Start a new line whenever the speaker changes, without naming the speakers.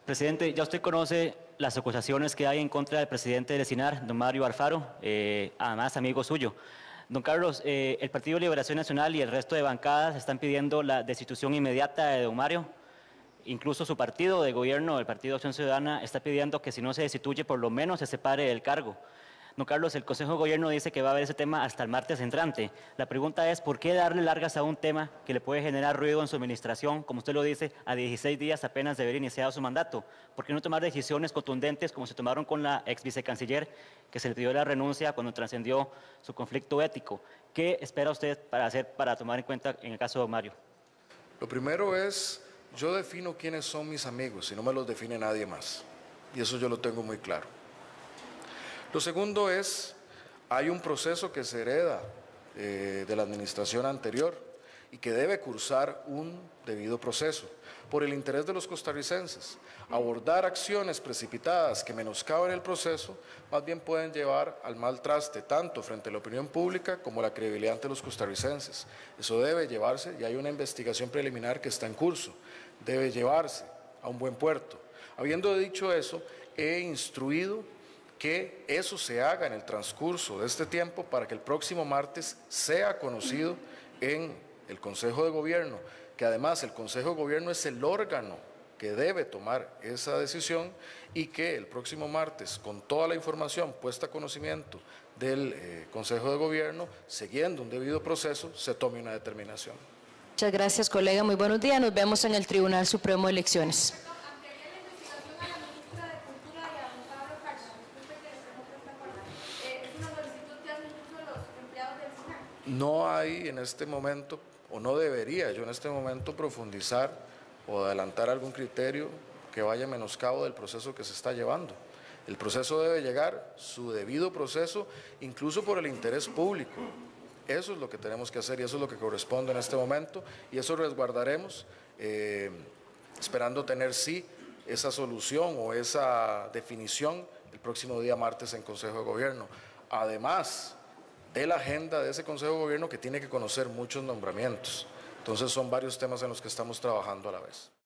Presidente, ya usted conoce las acusaciones que hay en contra del presidente del SINAR, don Mario Alfaro, además amigo suyo. Don Carlos, el Partido de Liberación Nacional y el resto de bancadas están pidiendo la destitución inmediata de don Mario. Incluso su partido de gobierno, el Partido de Acción Ciudadana, está pidiendo que si no se destituye, por lo menos se separe del cargo. Don Carlos, el Consejo de Gobierno dice que va a ver ese tema hasta el martes entrante. La pregunta es, ¿por qué darle largas a un tema que le puede generar ruido en su administración, como usted lo dice, a 16 días apenas de haber iniciado su mandato? ¿Por qué no tomar decisiones contundentes como se tomaron con la ex vicecanciller, que se le pidió la renuncia cuando trascendió su conflicto ético? ¿Qué espera usted para tomar en cuenta en el caso de Mario?
Lo primero es, yo defino quiénes son mis amigos y no me los define nadie más. Y eso yo lo tengo muy claro. Lo segundo es, hay un proceso que se hereda de la administración anterior y que debe cursar un debido proceso por el interés de los costarricenses. Abordar acciones precipitadas que menoscaben el proceso más bien pueden llevar al mal traste tanto frente a la opinión pública como la credibilidad ante los costarricenses. Eso debe llevarse, y hay una investigación preliminar que está en curso, debe llevarse a un buen puerto. Habiendo dicho eso, he instruido que eso se haga en el transcurso de este tiempo para que el próximo martes sea conocido en el Consejo de Gobierno, que además el Consejo de Gobierno es el órgano que debe tomar esa decisión y que el próximo martes, con toda la información puesta a conocimiento del Consejo de Gobierno, siguiendo un debido proceso, se tome una determinación.
Muchas gracias, colega. Muy buenos días. Nos vemos en el Tribunal Supremo de Elecciones.
No hay en este momento, o no debería yo en este momento profundizar o adelantar algún criterio que vaya a menoscabo del proceso que se está llevando. El proceso debe llegar, su debido proceso, incluso por el interés público. Eso es lo que tenemos que hacer y eso es lo que corresponde en este momento y eso resguardaremos, esperando tener sí esa solución o esa definición el próximo día martes en Consejo de Gobierno. Además de la agenda de ese Consejo de Gobierno que tiene que conocer muchos nombramientos. Entonces son varios temas en los que estamos trabajando a la vez.